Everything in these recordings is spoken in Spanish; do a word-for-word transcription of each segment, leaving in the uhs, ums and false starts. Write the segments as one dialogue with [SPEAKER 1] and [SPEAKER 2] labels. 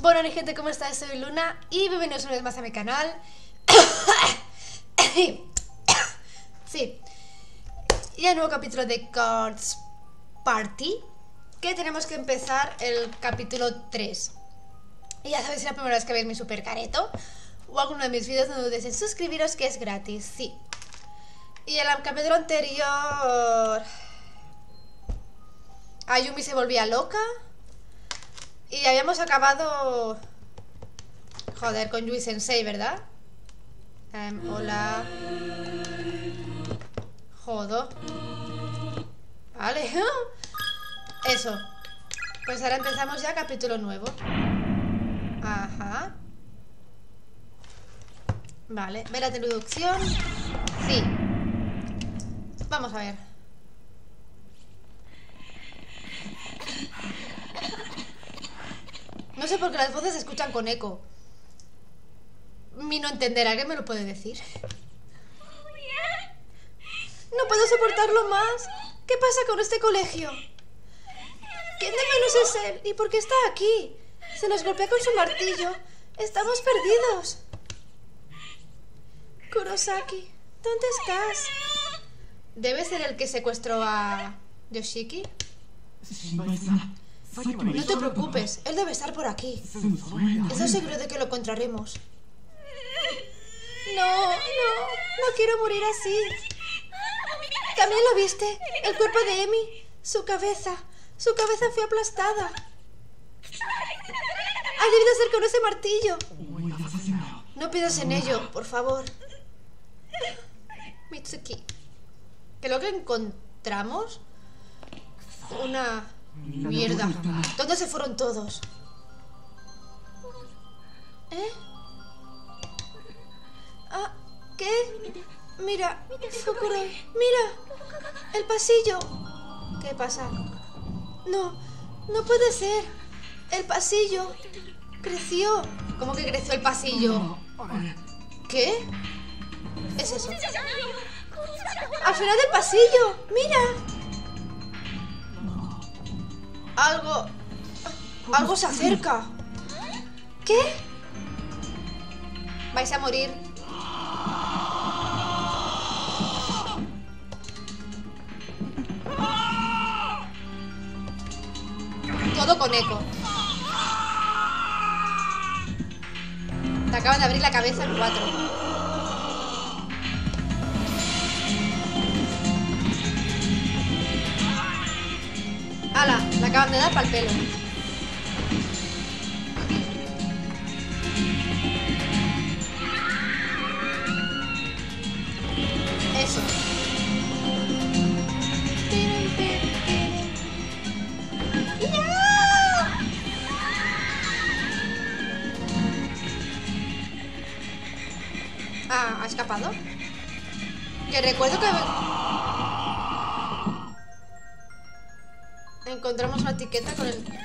[SPEAKER 1] Bueno, mi gente, ¿cómo estáis? Soy Luna y bienvenidos una vez más a mi canal. Sí. Y el nuevo capítulo de Cards Party, que tenemos que empezar el capítulo tres. Y ya sabéis, si es la primera vez que veis mi super careto o alguno de mis vídeos, no dudéis en suscribiros, que es gratis, sí. Y en el capítulo anterior Ayumi se volvía loca y habíamos acabado, joder, con Yui Sensei, ¿verdad? Um, hola. Jodo. Vale. Eso. Pues ahora empezamos ya capítulo nuevo. Ajá. Vale, ver la introducción. Sí. Vamos a ver. No sé por qué las voces se escuchan con eco. Mi no entender, ¿alguien me lo puede decir? No puedo soportarlo más. ¿Qué pasa con este colegio? ¿Quién de menos es él? ¿Y por qué está aquí? Se nos golpea con su martillo. Estamos perdidos. Kurosaki, ¿dónde estás? ¿Debe ser el que secuestró a Yoshiki? No te preocupes, él debe estar por aquí. Estoy seguro de que lo encontraremos. No, no, no quiero morir así. ¿También lo viste? El cuerpo de Emi, su cabeza, su cabeza fue aplastada. Ha debido ser con ese martillo. No pidas en ello, por favor. Mitsuki, ¿qué es lo que encontramos? Una mierda. ¿Dónde se fueron todos? ¿Eh? Ah, ¿qué? Mira, Fukuro, mira, el pasillo. ¿Qué pasa? No, no puede ser. El pasillo creció. ¿Cómo que creció el pasillo? ¿Qué? Es eso. Al final del pasillo, mira. Algo... Algo se acerca. ¿Qué? Vais a morir. Todo con eco. Te acaban de abrir la cabeza en cuatro. ¡Hala! La acaban de dar para el pelo. Eso. Ah, ¿ha escapado? Que recuerdo que... encontramos una etiqueta con el...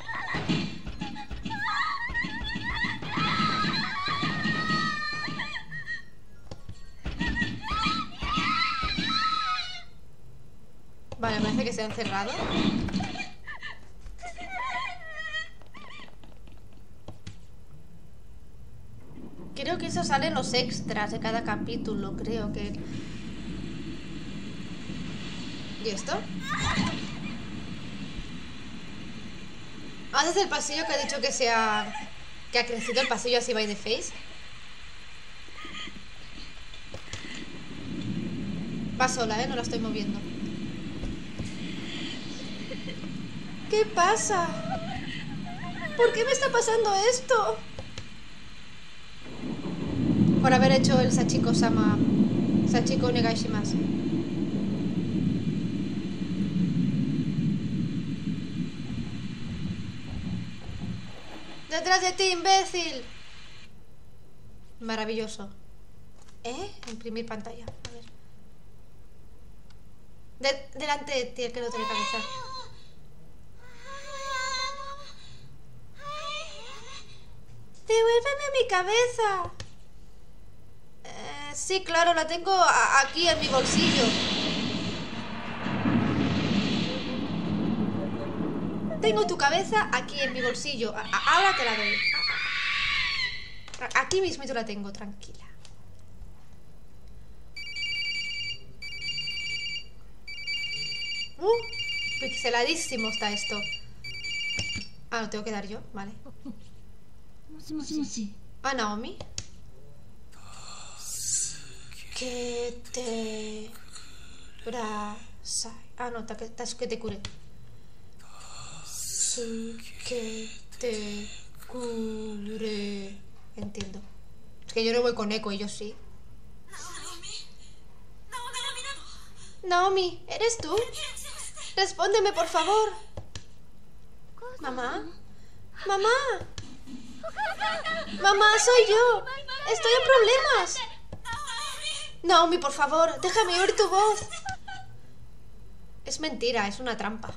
[SPEAKER 1] Vale, parece que se ha encerrado. Creo que eso sale en los extras de cada capítulo, creo que... ¿Y esto? ¿Haces el pasillo que ha dicho que se ha... que ha crecido el pasillo así by the face? Va sola, ¿eh? No la estoy moviendo. ¿Qué pasa? ¿Por qué me está pasando esto? Por haber hecho el Sachiko-sama, Sachiko Onegaishimasu. ¡Detrás de ti, imbécil! Maravilloso. ¿Eh? Imprimir pantalla. A ver. De delante de ti, el que no tiene cabeza. ¡Devuélveme mi cabeza! Eh, sí, claro, la tengo a aquí en mi bolsillo. Tengo tu cabeza aquí en mi bolsillo. A a ahora te la doy. A aquí mismo yo la tengo, tranquila. Uh, pixeladísimo está esto. Ah, lo tengo que dar yo, vale. Ah, Naomi. Que te... Brasa. Ah, no, ta, ta, que te cure. Que te cure. Entiendo. Es que yo no voy con eco, ellos sí. Naomi, ¿eres tú? Respóndeme, por favor. ¿Mamá? ¡Mamá! ¡Mamá, soy yo! ¡Estoy en problemas! Naomi, por favor, déjame oír tu voz. Es mentira, es una trampa.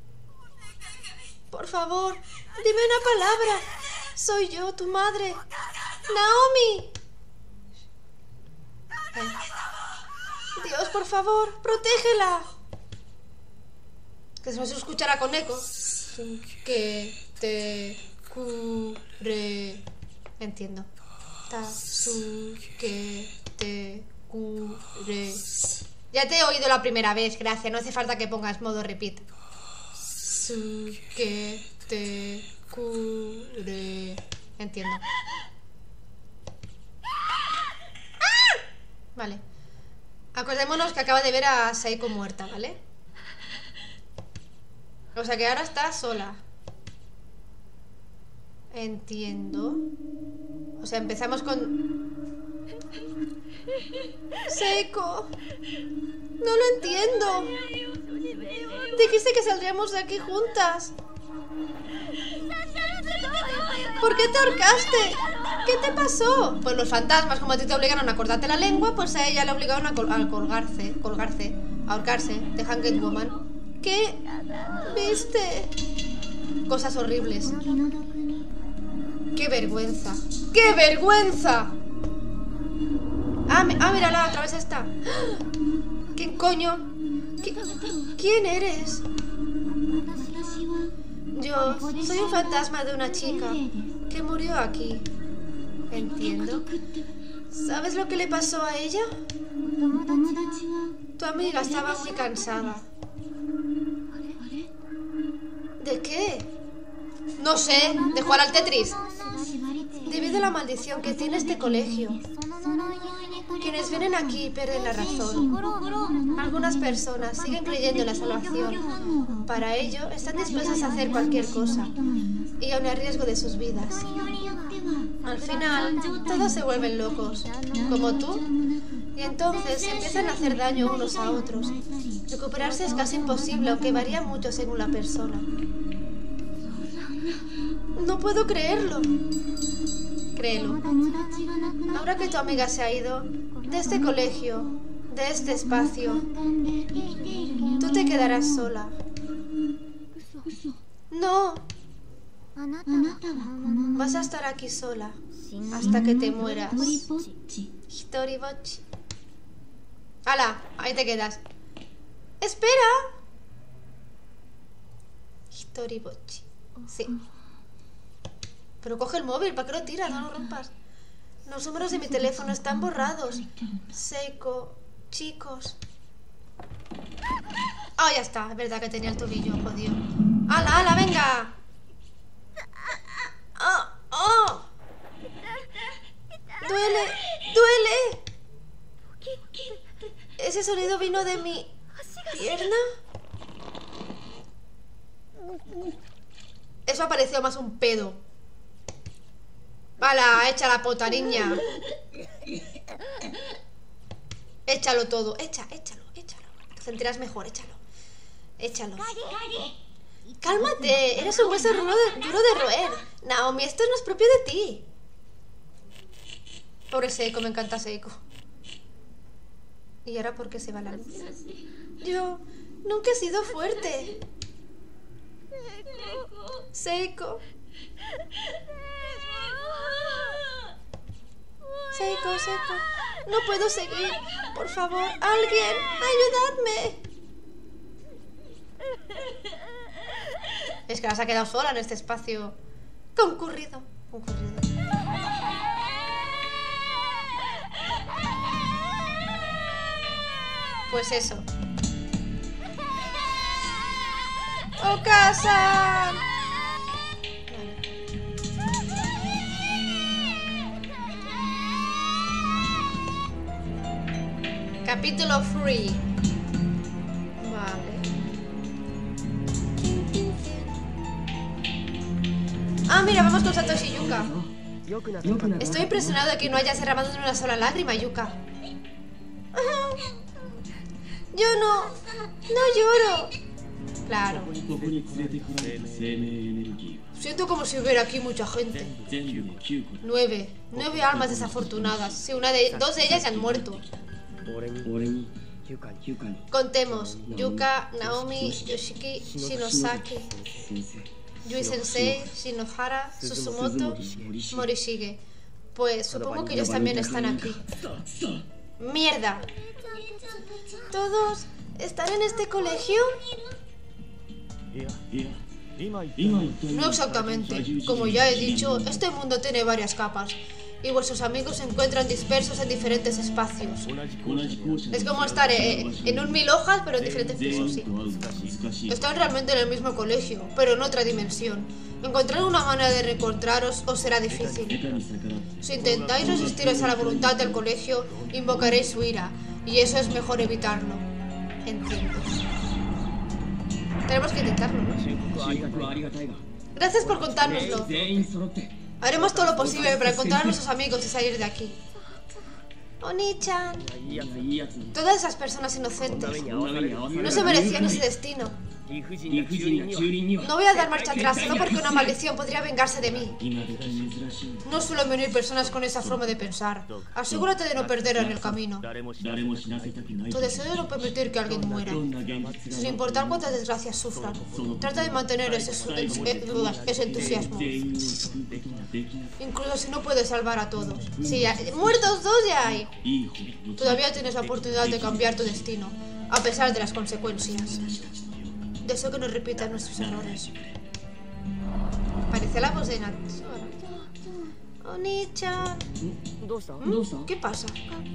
[SPEAKER 1] Por favor, dime una palabra. Soy yo, tu madre. ¡Naomi! Ay. Dios, por favor, protégela. Que se nos escuchará con eco. Que te cure. Entiendo. Tasu que te cure. Ya te he oído la primera vez, gracias. No hace falta que pongas modo repeat. Su que te cure. Entiendo. ¡Ah! Vale. Acordémonos que acaba de ver a Seiko muerta, ¿vale? O sea que ahora está sola. Entiendo. O sea, empezamos con... Seiko. No lo entiendo. Dijiste que saldríamos de aquí juntas. ¿Por qué te ahorcaste? ¿Qué te pasó? Pues los fantasmas, como a ti te obligaron a cortarte la lengua, pues a ella le obligaron a, col a colgarse, colgarse, a ahorcarse, de Hanged Woman. ¿Qué viste? Cosas horribles. ¡Qué vergüenza! ¡Qué vergüenza! Ah, ah, mírala, a través está. ¿Quién coño? ¿Qui ¿Quién eres? Yo soy un fantasma de una chica que murió aquí. Entiendo. ¿Sabes lo que le pasó a ella? Tu amiga estaba muy cansada. ¿De qué? No sé, de jugar al Tetris. Debido a la maldición que tiene este colegio. Quienes vienen aquí pierden la razón. Algunas personas siguen creyendo en la salvación. Para ello, están dispuestas a hacer cualquier cosa, y aun a riesgo de sus vidas. Al final, todos se vuelven locos, como tú, y entonces empiezan a hacer daño unos a otros. Recuperarse es casi imposible, aunque varía mucho según la persona. No puedo creerlo. Créelo. Ahora que tu amiga se ha ido, de este colegio, de este espacio, tú te quedarás sola. No. Vas a estar aquí sola hasta que te mueras. Hitoribochi. ¡Hala! Ahí te quedas. ¡Espera! Hitoribochi. Sí. Pero coge el móvil, ¿para qué lo tiras? No lo rompas. Los números de mi teléfono están borrados. Seiko, chicos. Ah, oh, ya está. Es verdad que tenía el tobillo jodido. ¡Hala, hala, venga! ¡Oh, oh! ¡Duele! ¡Duele! ¿Ese sonido vino de mi pierna? Eso ha parecido más un pedo. ¡Hala! ¡Echa la pota, niña! Échalo todo. Echa, échalo, échalo. Te sentirás mejor, échalo. Échalo. ¡Cálmate! Eres un hueso duro de, duro de roer. Naomi, esto no es propio de ti. Pobre Seiko, me encanta Seiko. ¿Y ahora por qué se va la luz? Yo nunca he sido fuerte. Seiko. Seiko, Seiko. No puedo seguir. Por favor, alguien, ayudadme. Es que ahora se ha quedado sola en este espacio concurrido. Concurrido. Pues eso. ¡Okasa! Capítulo tres. Vale. Ah, mira, vamos con Satoshi Yuka. Estoy impresionado de que no hayas derramado ni una sola lágrima, Yuka. Yo no... no lloro. Claro. Siento como si hubiera aquí mucha gente. Nueve. Nueve almas desafortunadas. Sí, una de... dos de ellas ya han muerto. Contemos. Yuka, Naomi, Yoshiki, Shinosaki, Yui Sensei, Shinohara, Susumoto, Morishige. Pues supongo que ellos también están aquí. ¡Mierda! ¿Todos están en este colegio? No exactamente. Como ya he dicho, este mundo tiene varias capas y vuestros amigos se encuentran dispersos en diferentes espacios. Es como estar en, en un mil hojas, pero en diferentes pisos, sí. Están realmente en el mismo colegio, pero en otra dimensión. Encontrar una manera de reencontraros os será difícil. Si intentáis resistiros a la voluntad del colegio, invocaréis su ira, y eso es mejor evitarlo. Entiendo. Tenemos que intentarlo, ¿no? Gracias por contárnoslo. Haremos todo lo posible para encontrar a nuestros amigos y salir de aquí. Oni-chan. Todas esas personas inocentes no se merecían ese destino. No voy a dar marcha atrás solo porque una maldición podría vengarse de mí. No suelen venir personas con esa forma de pensar. Asegúrate de no perder en el camino. Tu deseo de no permitir que alguien muera, sin importar cuántas desgracias sufran. Trata de mantener ese, ese, ese entusiasmo. Incluso si no puedes salvar a todos. Sí, ya, muertos dos ya hay. Todavía tienes la oportunidad de cambiar tu destino, a pesar de las consecuencias. Deseo que no repitan nuestros errores. Parece la voz de Natsura. Oni-chan. ¿Mm? ¿Qué pasa?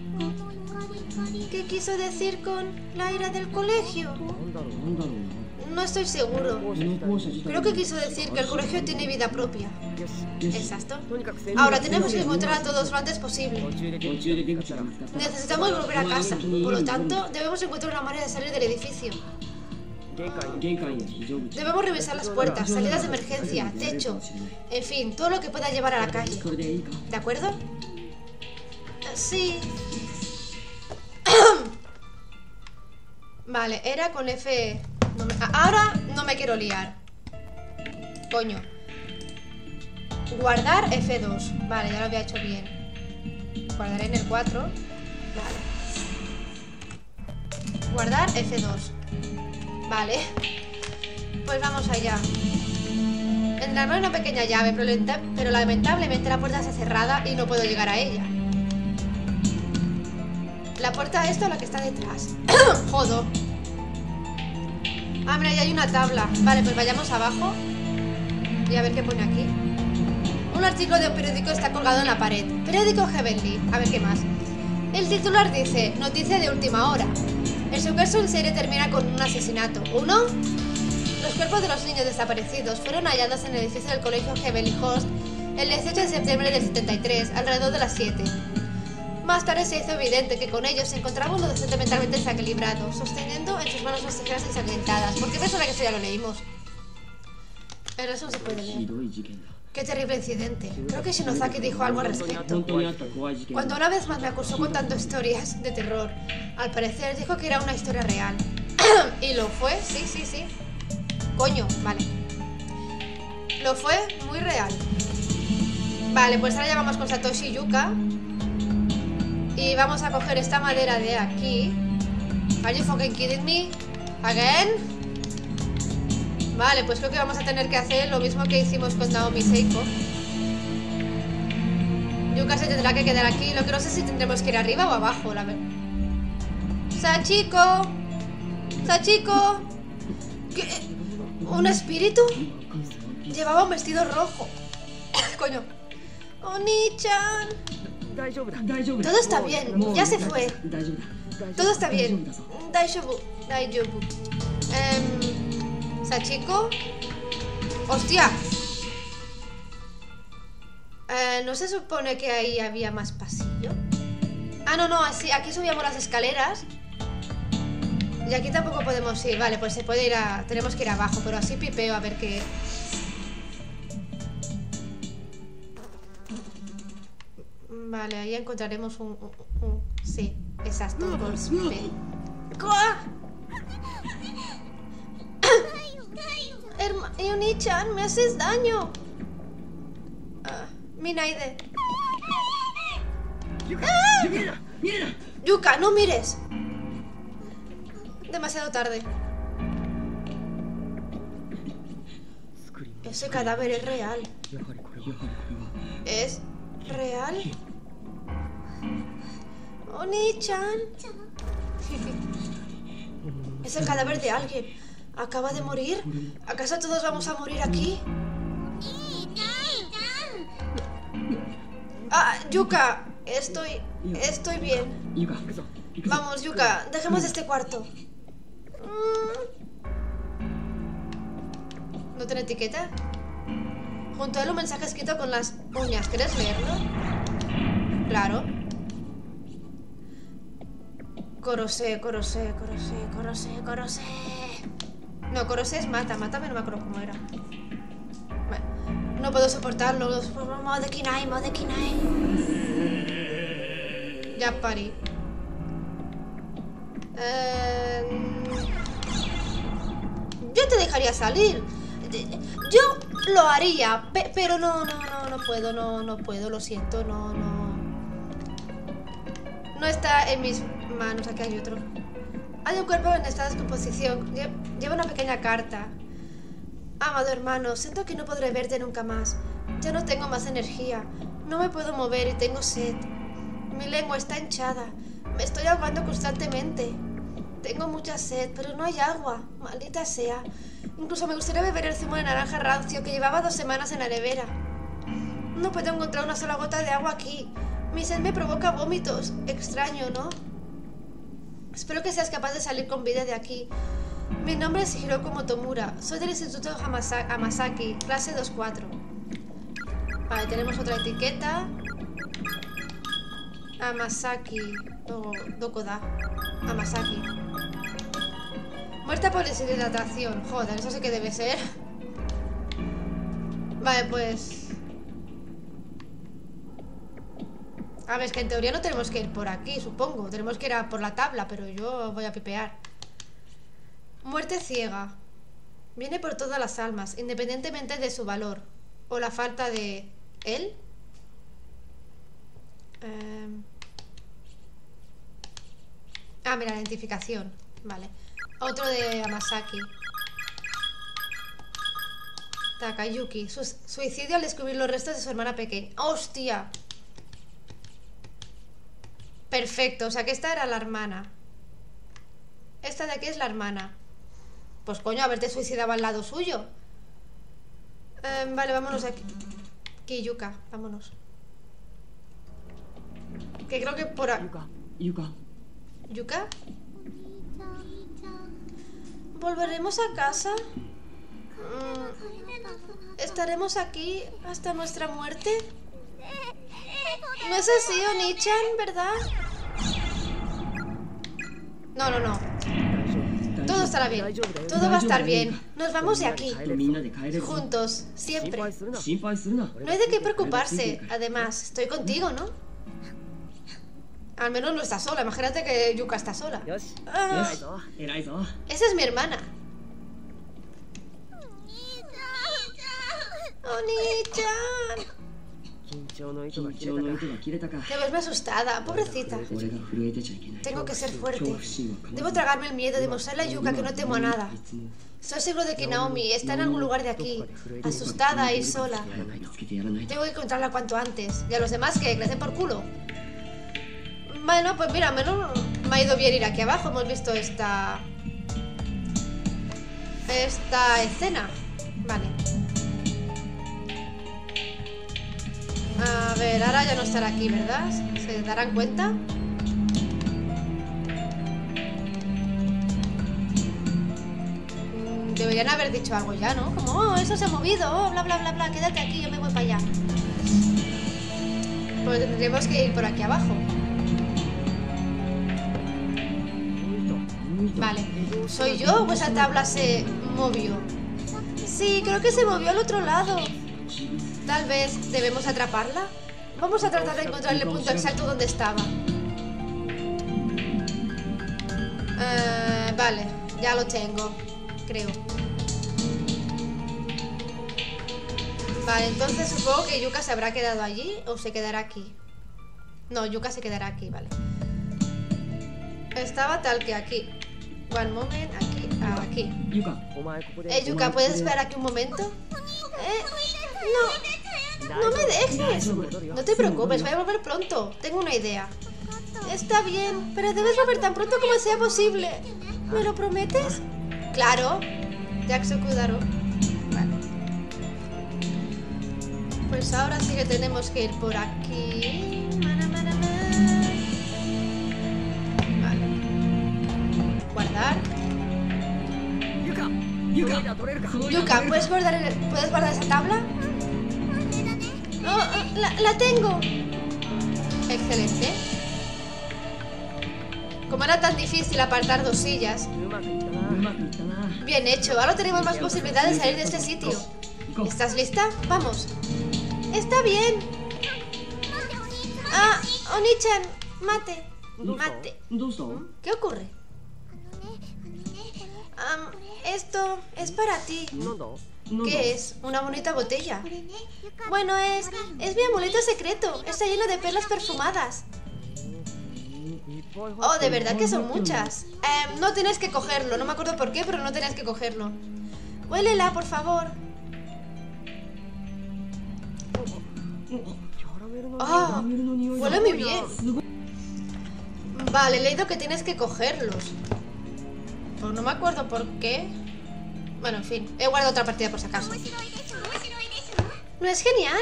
[SPEAKER 1] ¿Qué quiso decir con la ira del colegio? No estoy seguro. Creo que quiso decir que el colegio tiene vida propia. Exacto. Ahora tenemos que encontrar a todos lo antes posible. Necesitamos volver a casa. Por lo tanto, debemos encontrar una manera de salir del edificio. Debemos revisar las puertas, salidas de emergencia, techo, en fin, todo lo que pueda llevar a la calle. ¿De acuerdo? Sí. Vale, era con F... No me... Ahora no me quiero liar. Coño. Guardar F dos. Vale, ya lo había hecho bien. Guardaré en el cuatro. Vale. Guardar F dos. Vale. Pues vamos allá. Entrarme una pequeña llave, pero, pero lamentablemente la puerta está cerrada y no puedo llegar a ella. La puerta esta o la que está detrás. Jodo. Ah, mira, ya hay una tabla. Vale, pues vayamos abajo y a ver qué pone aquí. Un artículo de un periódico está colgado en la pared. Periódico Heavenly. A ver qué más. El titular dice: noticia de última hora. El suceso en serie termina con un asesinato. ¿Uno? Los cuerpos de los niños desaparecidos fueron hallados en el edificio del colegio Heavenly Host el dieciocho de septiembre del setenta y tres, alrededor de las siete. Más tarde se hizo evidente que con ellos se encontraba un adolescente mentalmente desequilibrado, sosteniendo en sus manos unas tijeras ensangrentadas. ¿Por qué me suena que esto ya lo leímos? El resto no se puede leer. Qué terrible incidente. Creo que Shinozaki dijo algo al respecto. Cuando una vez más me acusó contando historias de terror, al parecer dijo que era una historia real. Y lo fue, sí, sí, sí. Coño, vale. Lo fue muy real. Vale, pues ahora ya vamos con Satoshi Yuka. Y vamos a coger esta madera de aquí. Are you fucking kidding me? Again? Vale, pues creo que vamos a tener que hacer lo mismo que hicimos con Naomi Seiko. Yuka se tendrá que quedar aquí. Lo que no sé si tendremos que ir arriba o abajo, la verdad. ¡Sachiko! ¡Sachiko! ¿Qué? ¿Un espíritu? Llevaba un vestido rojo. Coño. Oni-chan. Todo está bien, ya se fue. Todo está bien. Daijoubu, daijoubu. Um, Sachiko. ¡Hostia! Eh, ¿No se supone que ahí había más pasillo? Ah, no, no, así, aquí subíamos las escaleras. Y aquí tampoco podemos ir. Vale, pues se puede ir a... Tenemos que ir abajo, pero así pipeo a ver qué... Vale, ahí encontraremos un... un, un sí, exacto, un golpe. Herma... Oni-chan, me haces daño. Ah, Minaide. ¡Ah! Yuka, no mires. Demasiado tarde. Ese cadáver es real. ¿Es real? Oni-chan. Es el cadáver de alguien. ¿Acaba de morir? ¿Acaso todos vamos a morir aquí? Ah, Yuka. Estoy... Estoy bien. Vamos, Yuka. Dejemos este cuarto. ¿No tiene etiqueta? Junto a él un mensaje escrito con las uñas. ¿Quieres leerlo? Claro. Korose, Korose, Korose, Korose, Korose. No, Korose es mata. Mátame, no me acuerdo cómo era. Bueno, no puedo soportarlo. Modekinai, Modekinai. Ya parí. Eh... Yo te dejaría salir. Yo lo haría, pe pero no, no, no, no puedo, no, no puedo, lo siento, no, no. No está en mis manos, aquí hay otro. Hay un cuerpo en esta descomposición. Lleva una pequeña carta. Amado hermano, siento que no podré verte nunca más. Ya no tengo más energía. No me puedo mover y tengo sed. Mi lengua está hinchada. Me estoy ahogando constantemente. Tengo mucha sed, pero no hay agua. Maldita sea. Incluso me gustaría beber el zumo de naranja rancio que llevaba dos semanas en la nevera. No puedo encontrar una sola gota de agua aquí. Mi sed me provoca vómitos. Extraño, ¿no? Espero que seas capaz de salir con vida de aquí. Mi nombre es Hiroko Motomura. Soy del Instituto Hamasa Hamasaki, clase dos cuatro. Vale, tenemos otra etiqueta. Hamasaki. Do, Dokoda. Hamasaki. Muerta por deshidratación. Joder, eso sí que debe ser. Vale, pues... A ver, es que en teoría no tenemos que ir por aquí, supongo. Tenemos que ir a por la tabla, pero yo voy a pipear. Muerte ciega. Viene por todas las almas, independientemente de su valor. O la falta de... ¿él? Eh... Ah, mira, la identificación. Vale. Otro de Hamasaki. Takayuki. Su suicidio al descubrir los restos de su hermana pequeña. ¡Hostia! Perfecto, o sea que esta era la hermana. Esta de aquí es la hermana. Pues coño, haberte suicidado al lado suyo. eh, Vale, vámonos aquí. Kiyuka, vámonos. Que creo que por aquí.
[SPEAKER 2] Yuka.
[SPEAKER 1] ¿Yuka? ¿Volveremos a casa? Mm, ¿Estaremos aquí hasta nuestra muerte? No es así, Oni-chan, ¿verdad? No, no, no. Todo estará bien. Todo va a estar bien. Nos vamos de aquí. Juntos, siempre. No hay de qué preocuparse. Además, estoy contigo, ¿no? Al menos no está sola. Imagínate que Yuka está sola. Ah, esa es mi hermana. Oni-chan. Te ves muy asustada, pobrecita. Tengo que ser fuerte. Debo tragarme el miedo, demostrarle a Yuka que no temo a nada. Soy seguro de que Naomi está en algún lugar de aquí, asustada y sola. Tengo que encontrarla cuanto antes. Y a los demás que crecen por culo. Bueno, pues mira, al menos me ha ido bien ir aquí abajo. Hemos visto esta... Esta escena. Vale. Ahora ya no estará aquí, ¿verdad? ¿Se darán cuenta? Deberían haber dicho algo ya, ¿no? Como, oh, eso se ha movido, oh, bla, bla, bla, bla, quédate aquí, yo me voy para allá. Pues tendremos que ir por aquí abajo. Vale, ¿soy yo o esa tabla se movió? Sí, creo que se movió al otro lado. Tal vez debemos atraparla. Vamos a tratar de encontrar el punto exacto donde estaba. Eh, vale, ya lo tengo, creo. Vale, entonces supongo que Yuka se habrá quedado allí o se quedará aquí. No, Yuka se quedará aquí, vale. Estaba tal que aquí. One moment, aquí, aquí. Eh, Yuka, ¿puedes esperar aquí un momento? Eh, no, no me dejes. No te preocupes, voy a volver pronto. Tengo una idea. Está bien, pero debes volver tan pronto como sea posible. ¿Me lo prometes? Claro. Yakusokudaro. Vale. Pues ahora sí que tenemos que ir por aquí. Vale. Guardar. Yuka, ¿puedes guardar, el, ¿puedes guardar esa tabla? Oh, la, la tengo. Excelente. Como era tan difícil apartar dos sillas. Bien hecho, ahora tenemos más posibilidades de salir de este sitio. ¿Estás lista? Vamos. Está bien. Ah, Oni-chan, mate. Mate. ¿Qué ocurre? Um, esto es para ti. ¿Qué es? Una bonita botella. Bueno, es... es mi amuleto secreto. Está lleno de perlas perfumadas. Oh, de verdad que son muchas. Eh, no tienes que cogerlo. No me acuerdo por qué, pero no tenías que cogerlo. Huélela, por favor. Ah, huele muy bien. Vale, he leído que tienes que cogerlos. Pues no me acuerdo por qué. Bueno, en fin, he guardado otra partida por si acaso. ¿No es genial?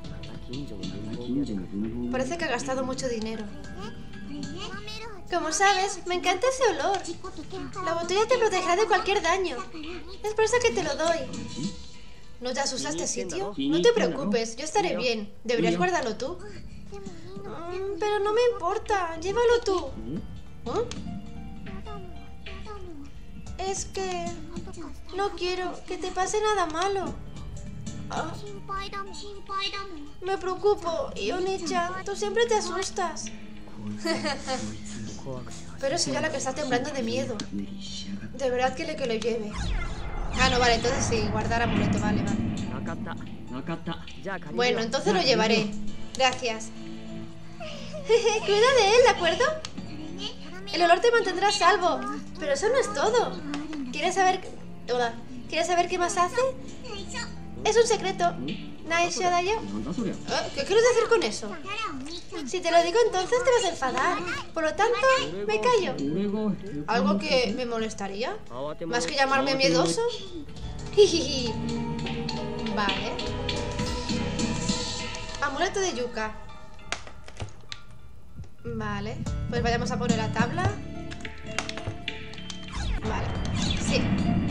[SPEAKER 1] Parece que ha gastado mucho dinero. Como sabes, me encanta ese olor. La botella te protegerá de cualquier daño. Es por eso que te lo doy. ¿No te asusta este sitio? No te preocupes, yo estaré bien. ¿Deberías guardarlo tú? Mm, pero no me importa, llévalo tú. ¿Oh? Es que... no quiero que te pase nada malo. Ah. Me preocupo, y Oni-chan, tú siempre te asustas. Pero soy yo la que está temblando de miedo. De verdad que le que lo lleve. Ah, no, vale, entonces sí, guardar amuleto, vale, vale. Bueno, entonces lo llevaré. Gracias. Cuida de él, ¿de acuerdo? El olor te mantendrá a salvo. Pero eso no es todo. ¿Quieres saber... Hola. ¿Quieres saber qué más hace? Es un secreto. Nice Shodayo. ¿Qué quieres decir con eso? Si te lo digo entonces te vas a enfadar. Por lo tanto, me callo. ¿Algo que me molestaría? ¿Más que llamarme miedoso? Jijiji. Vale. Amuleto de Yuka. Vale. Pues vayamos a poner la tabla. Vale. Sí.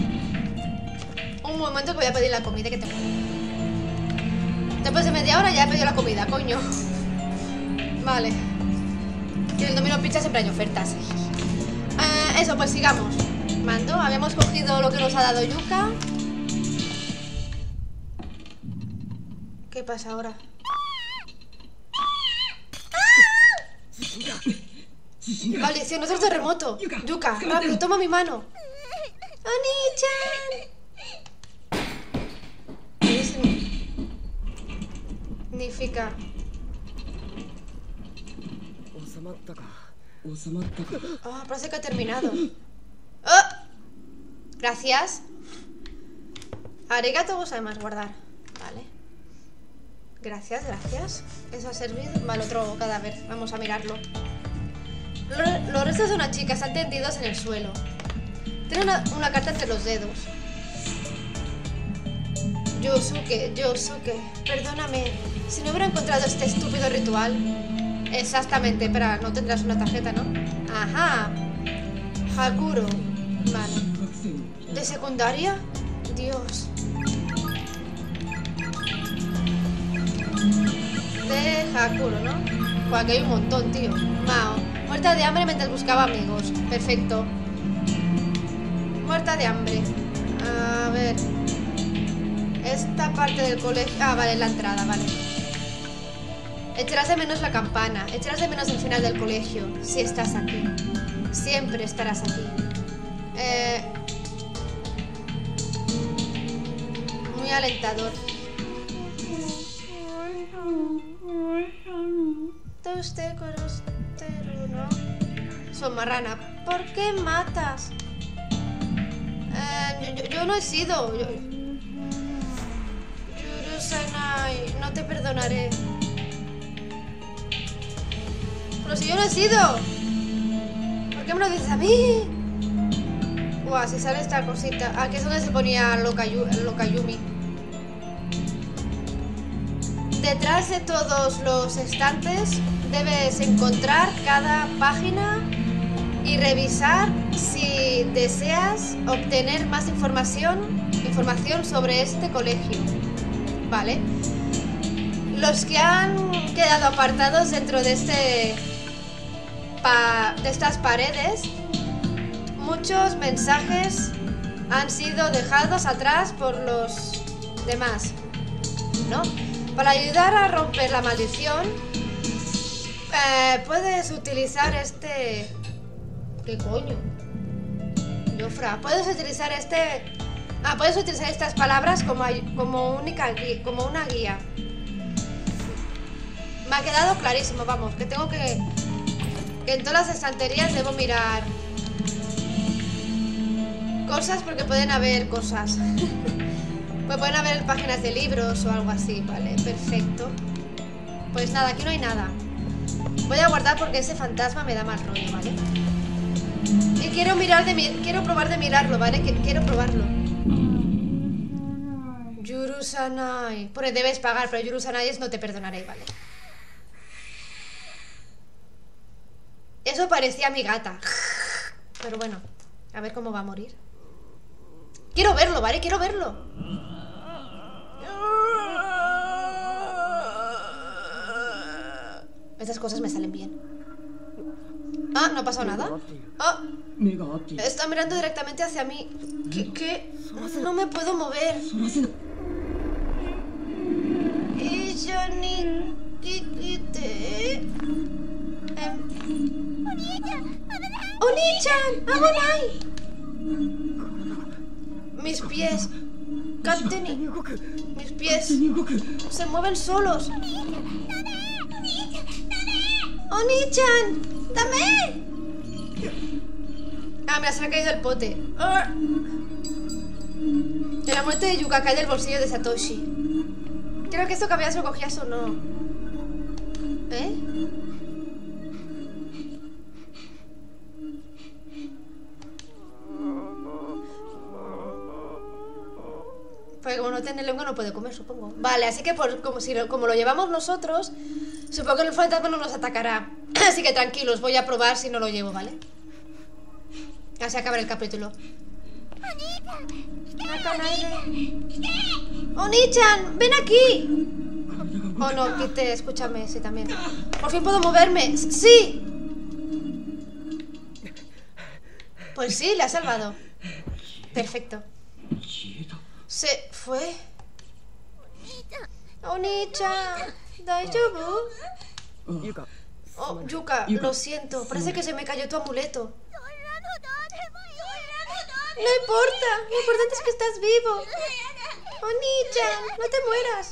[SPEAKER 1] Un momento que voy a pedir la comida que tengo. Después de media hora ya he pedido la comida, coño. Vale. Que en el Domino Pizza siempre hay ofertas. Eh, eso, pues sigamos. Mando, habíamos cogido lo que nos ha dado Yuka. ¿Qué pasa ahora? Maldición, otro terremoto. Yuka, rápido, toma mi mano. Oni-chan. ¿Qué significa? Oh, parece que ha terminado. Oh, gracias. Arigato gozaimasu, guardar. Vale. Gracias, gracias. Eso ha servido. Vale, otro cadáver. Vamos a mirarlo. Los restos de una chica están tendidos en el suelo. Tiene una, una carta entre los dedos. Yosuke, Yosuke, perdóname. Si no hubiera encontrado este estúpido ritual. Exactamente, espera, no tendrás una tarjeta, ¿no? Ajá. Hakuro. Vale. ¿De secundaria? Dios. De Hakuro, ¿no? Pues aquí hay un montón, tío. Mao. Muerta de hambre mientras buscaba amigos. Perfecto. Muerta de hambre. A ver. Esta parte del colegio... Ah, vale, la entrada, vale. Echarás de menos la campana. Echarás de menos el final del colegio. Si estás aquí. Siempre estarás aquí. Eh... Muy alentador. Toste corostero, ¿no? Somarrana, ¿por qué matas? Eh, yo, yo no he sido. Yo... Yurusanai, no te perdonaré. Pero si yo no he sido. ¿Por qué me lo dices a mí? Buah, si sale esta cosita. Aquí es donde se ponía Lokayu, Lokayumi. Detrás de todos los estantes debes encontrar cada página y revisar si deseas obtener más información, información sobre este colegio. Vale. Los que han quedado apartados dentro de este pa, de estas paredes, muchos mensajes han sido dejados atrás por los demás, ¿no? Para ayudar a romper la maldición, eh, puedes utilizar este... ¿Qué coño? Jofra, puedes utilizar este... Ah, puedes utilizar estas palabras como, como, única, como una guía. Me ha quedado clarísimo, vamos, que tengo que... Que en todas las estanterías debo mirar... cosas porque pueden haber cosas. Pues pueden haber páginas de libros o algo así, vale, perfecto. Pues nada, aquí no hay nada. Voy a guardar porque ese fantasma me da mal rollo, ¿vale? Y quiero mirar de mi... quiero probar de mirarlo, ¿vale? Quiero probarlo. Yurusanai. Porque debes pagar, pero Yurusanai es no te perdonaré, ¿vale? Eso parecía a mi gata. Pero bueno, a ver cómo va a morir. Quiero verlo, ¿vale? Quiero verlo. Estas cosas me salen bien. Ah, no ha pasado nada. Ah, está mirando directamente hacia mí. ¿Qué? ¿Qué? No me puedo mover. Y yo ni... ¿Qué? ¡Oni-chan! ¡Amonai! Mis pies. Katteni. Mis pies se mueven solos. ¡Oni-chan! ¡Dame! Ah, mira, se me ha caído el pote. Ah. De la muerte de Yuka cae del bolsillo de Satoshi. Creo que esto cabía si lo cogías o no. ¿Eh? Porque como no tiene lengua no puede comer, supongo. Vale, así que por, como, si lo, como lo llevamos nosotros, supongo que el fantasma no nos atacará. Así que tranquilos, voy a probar si no lo llevo, ¿vale? Así acabará el capítulo. ¡Oni-chan! ¡Ven aquí! Oh no, Kite, escúchame, sí también. Por fin puedo moverme. ¡Sí! Pues sí, le ha salvado. Perfecto. Se fue. Oni-chan, ¿daijoubu? Oh, Yuka, lo siento. Parece que se me cayó tu amuleto. No importa. Lo importante es que estás vivo. Oni-chan, no te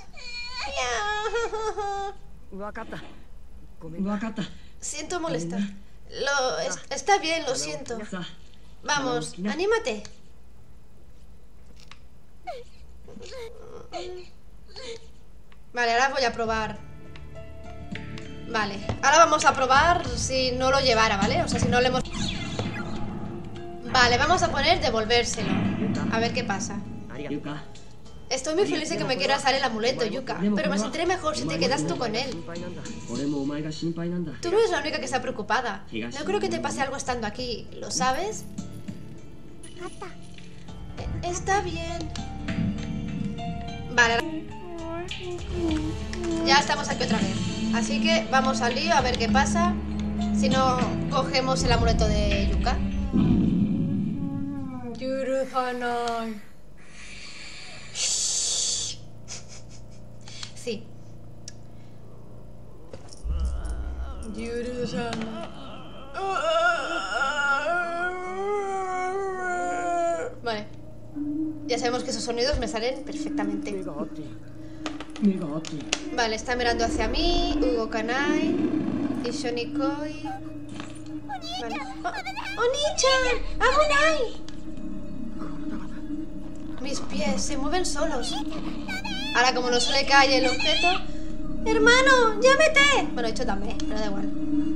[SPEAKER 1] mueras. Siento molestar. Lo, es, está bien, lo siento. Vamos, anímate. Vale, ahora voy a probar. Vale, ahora vamos a probar si no lo llevara, ¿vale? O sea, si no le hemos... Vale, vamos a poner devolvérselo. A ver qué pasa. Estoy muy feliz de que me quieras dar el amuleto, Yuka, pero me sentiré mejor si te quedas tú con él. Tú no eres la única que está preocupada. No creo que te pase algo estando aquí, ¿lo sabes? Eh, Está bien. Vale. Ya estamos aquí otra vez. Así que vamos al lío a ver qué pasa si no cogemos el amuleto de Yuka. Yuruhanai. Sí. Yuruhanai. Vale. Ya sabemos que esos sonidos me salen perfectamente. Vale, está mirando hacia mí. Hugo Kanai y Shonikoi. Vale. ¡Oh, Oni-chan! ¡Abunai! Mis pies se mueven solos. Ahora, como no se le cae el objeto. ¡Hermano! ¡Llámete! Bueno, he hecho también, pero da igual.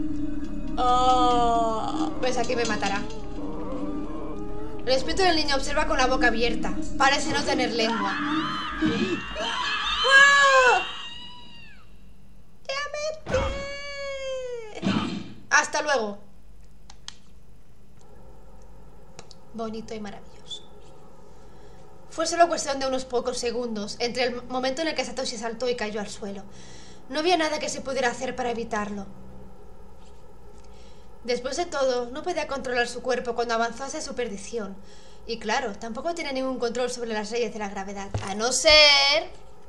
[SPEAKER 1] Oh, pues aquí me matará. El espíritu del niño observa con la boca abierta. Parece no tener lengua. ¡Oh! ¡Llámete! Hasta luego. Bonito y maravilloso. Fue solo cuestión de unos pocos segundos entre el momento en el que Satoshi saltó y cayó al suelo. No había nada que se pudiera hacer para evitarlo. Después de todo, no podía controlar su cuerpo cuando avanzó hacia su perdición. Y claro, tampoco tiene ningún control sobre las leyes de la gravedad. A no ser...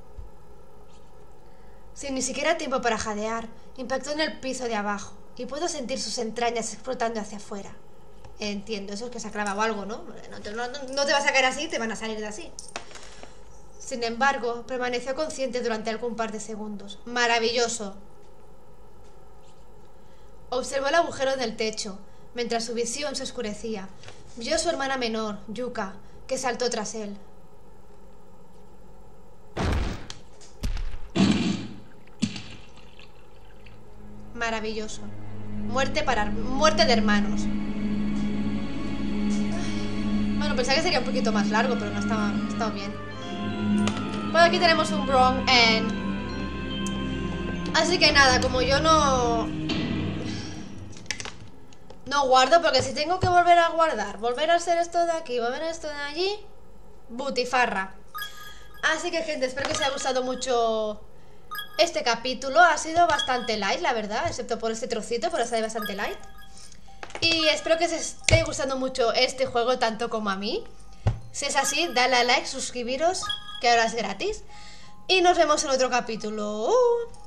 [SPEAKER 1] Sin ni siquiera tiempo para jadear, impactó en el piso de abajo y pudo sentir sus entrañas explotando hacia afuera. Entiendo, eso es que se ha clavado algo, ¿no? No te, no, no te vas a caer así, te van a salir de así. Sin embargo, permaneció consciente durante algún par de segundos. ¡Maravilloso! Observó el agujero del techo, mientras su visión se oscurecía. Vio a su hermana menor, Yuka, que saltó tras él. Maravilloso. Muerte para muerte de hermanos. Bueno, pensaba que sería un poquito más largo, pero no estaba, estaba bien. Bueno, aquí tenemos un wrong end. Así que nada, como yo no... No guardo, porque si tengo que volver a guardar, volver a hacer esto de aquí, volver a esto de allí, butifarra. Así que, gente, espero que os haya gustado mucho este capítulo. Ha sido bastante light, la verdad, excepto por este trocito, pero ha sido bastante light. Y espero que os esté gustando mucho este juego tanto como a mí. Si es así, dale a like, suscribiros, que ahora es gratis. Y nos vemos en otro capítulo.